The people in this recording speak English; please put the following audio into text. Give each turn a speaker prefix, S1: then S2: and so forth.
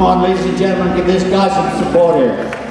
S1: on, ladies and gentlemen, give this guy some support here.